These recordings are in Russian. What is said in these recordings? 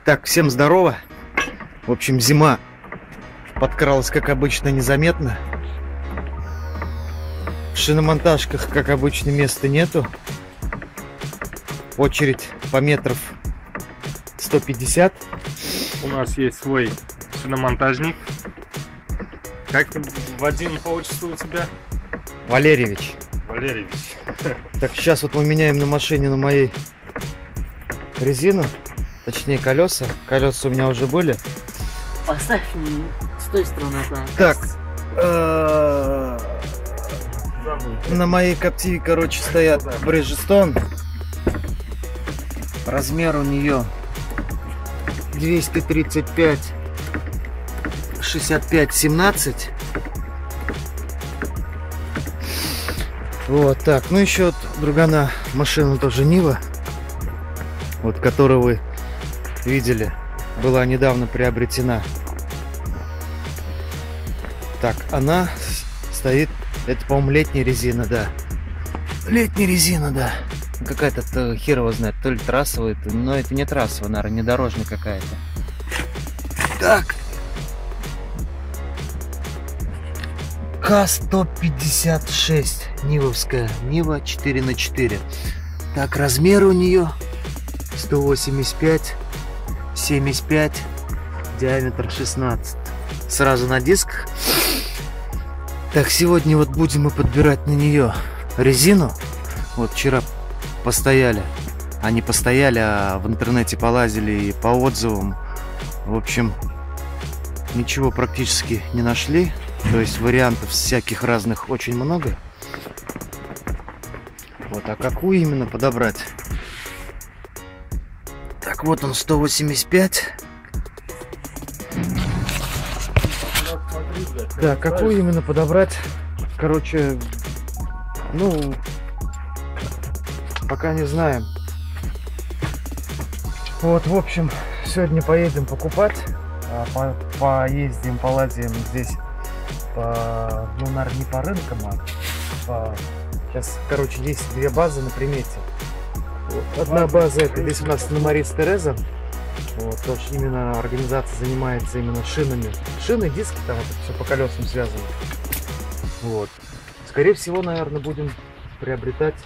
Так, всем здорово. В общем, зима подкралась, как обычно, незаметно. В шиномонтажках, как обычно, места нету. Очередь по метров 150. У нас есть свой шиномонтажник. Как Вадим по отчеству у тебя? Валерьевич. Валерьевич. Так, сейчас вот мы меняем на машине, на моей, резину. Точнее, колеса. Колеса у меня уже были. Поставь с той стороны. Так. На моей Captiva, короче, стоят Bridgestone. Размер у нее 235 65 17. Вот так. Ну еще вот другана машина тоже Нива, вот которую вы видели, была недавно приобретена. Так, она стоит. Это, по-моему, летняя резина, да. Летняя резина, да. Какая-то хер его знает, то ли трассовая, но это не трассовая, наверное, недорожная какая-то. Так. К-156 Нивовская. Нива 4х4. Так, размер у нее 185 75, диаметр 16. Сразу на дисках. Так, сегодня вот будем мы подбирать на нее резину. Вот вчера постояли. Они постояли, а в интернете полазили и по отзывам. В общем, ничего практически не нашли. То есть вариантов всяких разных очень много. Вот, а какую именно подобрать? Так, вот он, 185. Да, какую именно подобрать? Короче, ну, пока не знаем. Вот, в общем, сегодня поедем покупать. Поездим, полазим здесь, ну, наверное, не по рынкам, а сейчас, короче, есть две базы на примете. Одна база, это здесь у нас на Марис Тереза. Вот, тоже именно организация занимается именно шинами. Шины, диски, там это все по колесам связано. Вот. Скорее всего, наверное, будем приобретать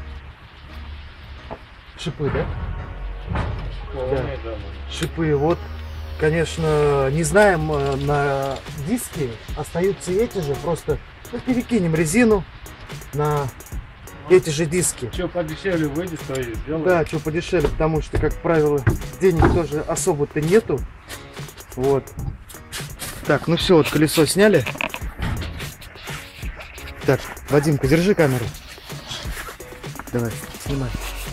шипы, да? Да. Шипы. Вот, конечно, не знаем, на диски остаются эти же, просто перекинем резину на эти же диски. Что подешевле выйдет, то и сделаем. Да, что подешевле, потому что, как правило, денег тоже особо-то нету. Вот. Так, ну все, вот колесо сняли. Так, Вадимка, держи камеру. Давай, снимай.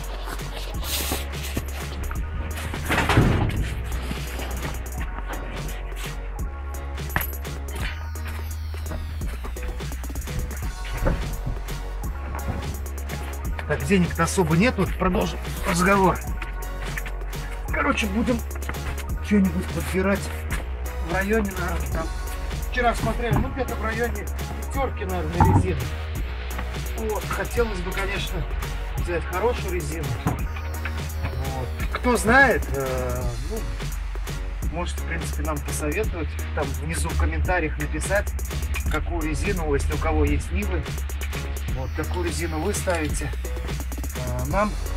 Так, денег-то особо нет, вот продолжим разговор. Короче, будем что-нибудь подбирать в районе, наверное, там. Вчера смотрели, ну где-то в районе пятерки, наверное, резины. Вот, хотелось бы, конечно, взять хорошую резину. Вот. Кто знает, ну, может, в принципе, нам посоветовать, там внизу в комментариях написать, какую резину, если у кого есть Нивы, вот какую резину вы ставите. Нам